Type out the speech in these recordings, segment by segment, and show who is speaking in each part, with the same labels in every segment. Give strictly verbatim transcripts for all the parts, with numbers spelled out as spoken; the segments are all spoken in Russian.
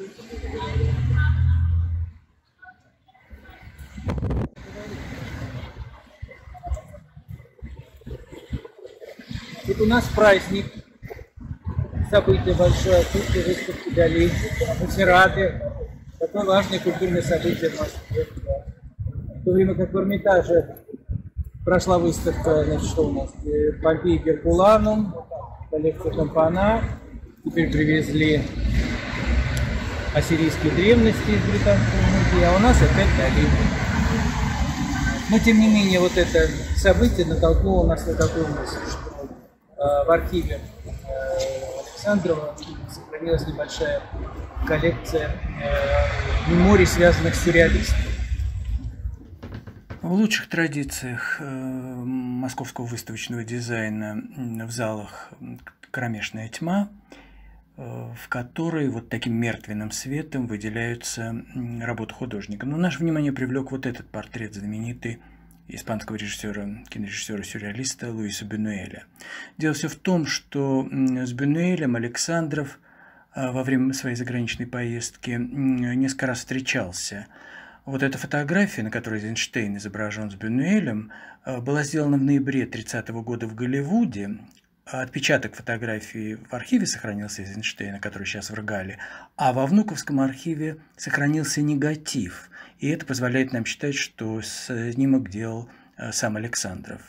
Speaker 1: Вот у нас праздник, событие большое, сутки выставки Дали. Мы все рады. Такое важное культурное событие в Москве. В то время как в Эрмитаже прошла выставка, значит, что у нас? Помпей Геркуланум, коллекция Компана. Теперь привезли ассирийские древности из британского музея, а у нас опять Дали. Но тем не менее вот это событие натолкнуло нас на такую мысль, что э, в архиве э, Александрова сохранилась небольшая коллекция э, меморий, связанных с сюрреалистами.
Speaker 2: В лучших традициях э, московского выставочного дизайна в залах кромешная тьма, э, в которой вот таким мертвенным светом выделяются работы художника. Но наше внимание привлек вот этот портрет знаменитый испанского режиссера, кинорежиссера-сюрреалиста Луиса Бюнуэля. Дело все в том, что с Бюнуэлем Александров во время своей заграничной поездки несколько раз встречался. Вот эта фотография, на которой Эйзенштейн изображен с Бюнуэлем, была сделана в ноябре тридцатого года в Голливуде. Отпечаток фотографии в архиве сохранился Эйзенштейна, который сейчас в Ргале, а во Внуковском архиве сохранился негатив. И это позволяет нам считать, что снимок делал сам Александров.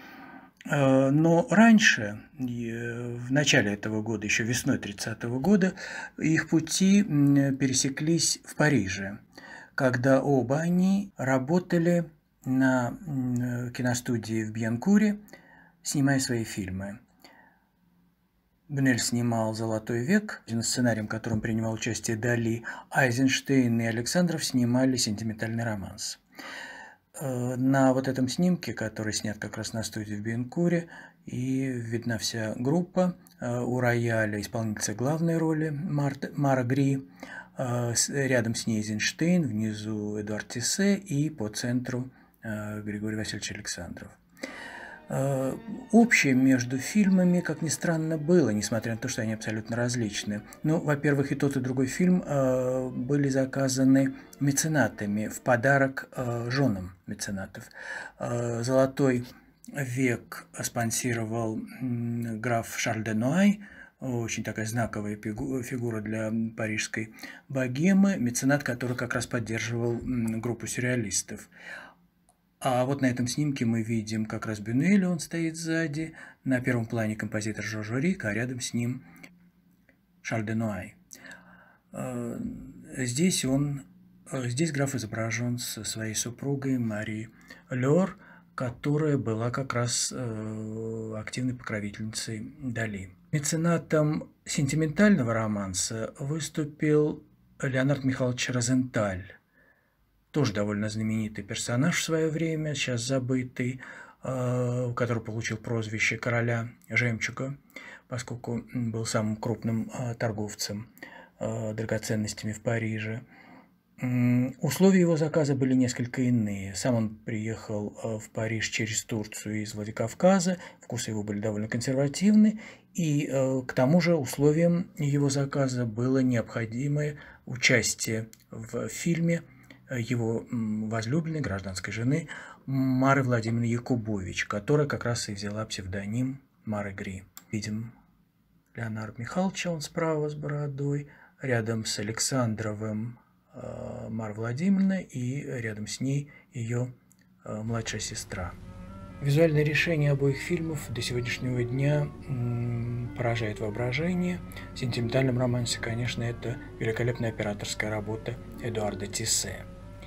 Speaker 2: Но раньше, в начале этого года, еще весной тридцатого года, их пути пересеклись в Париже, когда оба они работали на киностудии в Бьянкуре, снимая свои фильмы. Бюнуэль снимал «Золотой век», на сценарием, в котором принимал участие Дали, а Эйзенштейн и Александров снимали «Сентиментальный романс». На вот этом снимке, который снят как раз на студии в Бьянкуре, и видна вся группа. У рояля исполнительница главной роли Мара Гри, рядом с ней Эйзенштейн, внизу Эдуард Тиссе и по центру Григорий Васильевич Александров. Общее между фильмами, как ни странно, было, несмотря на то, что они абсолютно различны. Ну, во-первых, и тот, и другой фильм э, были заказаны меценатами в подарок э, женам меценатов. Э, «Золотой век» спонсировал э, граф Шарль де Нуай, очень такая знаковая фигура для парижской богемы, меценат, который как раз поддерживал э, группу сюрреалистов. А вот на этом снимке мы видим как раз Бюнуэля, он стоит сзади, на первом плане композитор Жорж Рик, а рядом с ним Шарль де Нуай. Здесь он, здесь граф изображен со своей супругой Мари Лёр, которая была как раз активной покровительницей Дали. Меценатом сентиментального романса выступил Леонард Михайлович Розенталь. Тоже довольно знаменитый персонаж в свое время, сейчас забытый, который получил прозвище короля жемчуга, поскольку был самым крупным торговцем драгоценностями в Париже. Условия его заказа были несколько иные. Сам он приехал в Париж через Турцию из Владикавказа, вкусы его были довольно консервативны, и к тому же условием его заказа было необходимое участие в фильме его возлюбленной, гражданской жены Мары Владимировны Якубович, которая как раз и взяла псевдоним Мары Гри. Видим Леонарда Михайловича, он справа с бородой, рядом с Александровым э, Мара Владимировна и рядом с ней ее э, младшая сестра. Визуальное решение обоих фильмов до сегодняшнего дня м, поражает воображение. В «Сентиментальном романсе», конечно, это великолепная операторская работа Эдуарда Тиссе.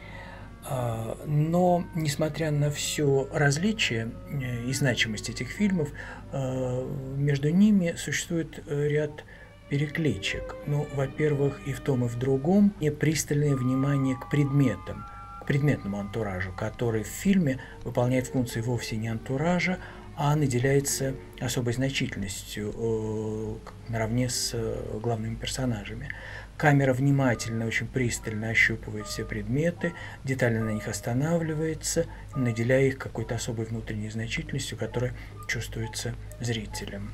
Speaker 2: Но, несмотря на все различие и значимость этих фильмов, между ними существует ряд перекличек. Ну, во-первых, и в том, и в другом пристальное внимание к предметам, к предметному антуражу, который в фильме выполняет функции вовсе не антуража, а наделяется особой значительностью наравне с главными персонажами. Камера внимательно, очень пристально ощупывает все предметы, детально на них останавливается, наделяя их какой-то особой внутренней значительностью, которая чувствуется зрителем.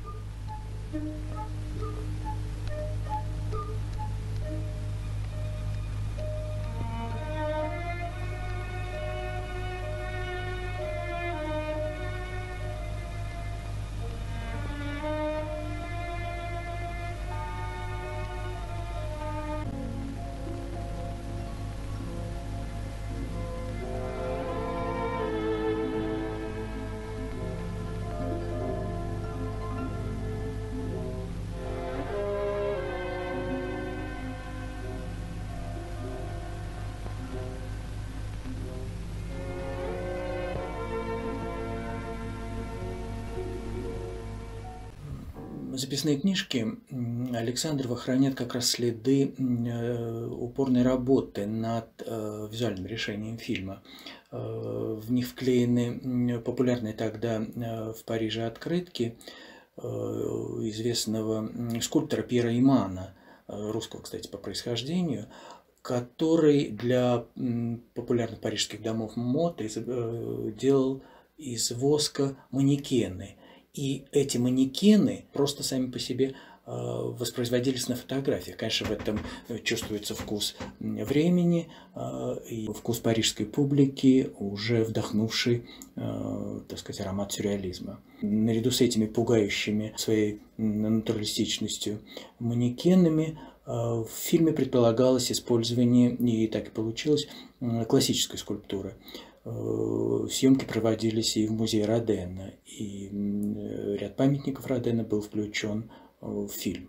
Speaker 2: записные книжки Александрова хранят как раз следы упорной работы над визуальным решением фильма. В них вклеены популярные тогда в Париже открытки известного скульптора Пьера Имана, русского, кстати, по происхождению, который для популярных парижских домов мод делал из воска манекены. И эти манекены просто сами по себе воспроизводились на фотографиях. Конечно, в этом чувствуется вкус времени и вкус парижской публики, уже вдохнувший, так сказать, аромат сюрреализма. Наряду с этими пугающими своей натуралистичностью манекенами в фильме предполагалось использование, и так и получилось, классической скульптуры. Съемки проводились и в музее Родена, и ряд памятников Родена был включен в фильм.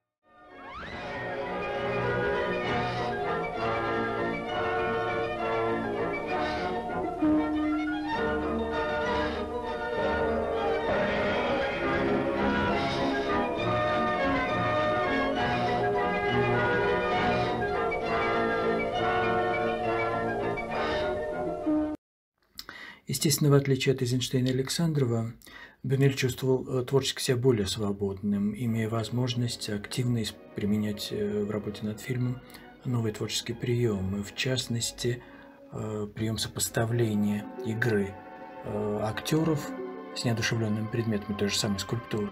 Speaker 2: Естественно, в отличие от Эйзенштейна и Александрова, Бюнюэль чувствовал творчески себя более свободным, имея возможность активно применять в работе над фильмом новые творческие приемы, в частности, прием сопоставления игры актеров с неодушевленными предметами той же самой скульптуры.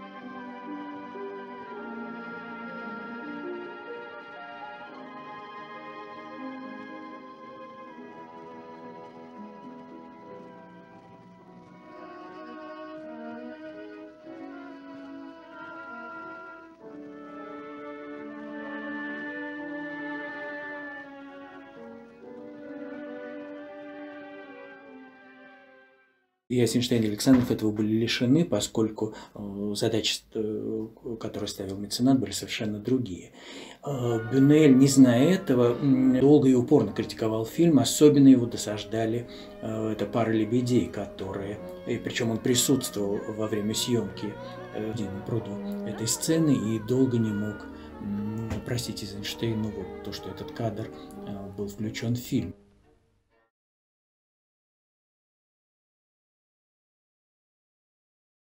Speaker 2: И Эйзенштейн и Александров этого были лишены, поскольку задачи, которые ставил меценат, были совершенно другие. Бюнюэль, не зная этого, долго и упорно критиковал фильм, особенно его досаждали эта пара лебедей, которые, и причем он присутствовал во время съемки в Дивном пруду этой сцены и долго не мог простить Эйзенштейну вот то, что этот кадр был включен в фильм.